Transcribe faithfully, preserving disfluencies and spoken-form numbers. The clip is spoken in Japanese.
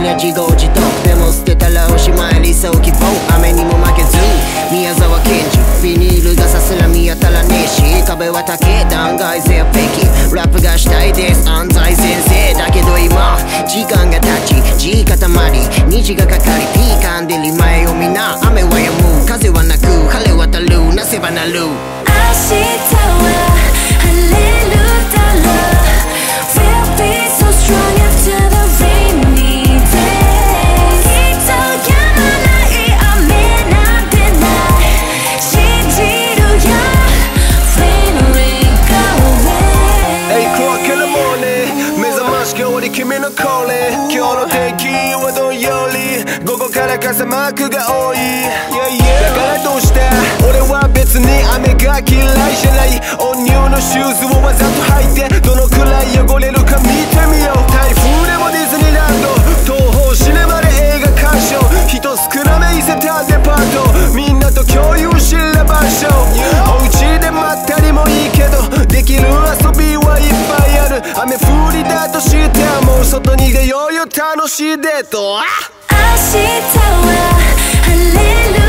な自業自得でも捨てたらおしまい理想希望雨にも負けず宮沢賢治ビニール傘すら見当たらねえし壁は高え断崖絶壁ラップがしたいです安西先生だけど今時間が経ち地固まり虹がかかりピーカンでり前を見な雨は止む風はなく晴れ渡るなせばなる明日は晴れるだろう We'll be so strong after the rainy days きっと止まない雨なんてない信じるよ Rain rain go away eight o'clock in the morning 目覚まし代わり君のコール今日の天気はどんより午後から傘マークが多い、yeah, yeah. だからどうした俺は別に雨が嫌いじゃないオンニューのシューズをわざと履いてどのくらい汚れるか見てみよう台風でもディズニーランド東宝シネマで映画鑑賞人少なめ伊勢丹デパートみんなと共有しればしょうお家でまったりもいいけどできる遊びはいっぱいある雨降りだとしてもう外に出ようよ楽しいデート明日は晴れる